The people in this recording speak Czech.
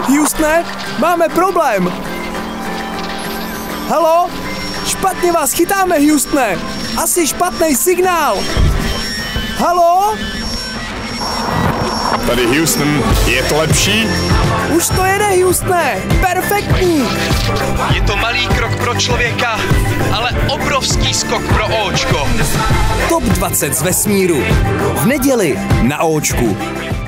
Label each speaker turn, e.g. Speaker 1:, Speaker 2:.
Speaker 1: Houstone, máme problém. Halo? Špatně vás chytáme, Houstone. Asi špatný signál. Halo?
Speaker 2: Tady Houston, je to lepší?
Speaker 1: Už to jede, Houstone. Perfektní.
Speaker 3: Je to malý krok pro člověka, ale obrovský skok pro Očko.
Speaker 1: Top 20 z vesmíru. V neděli na Očku.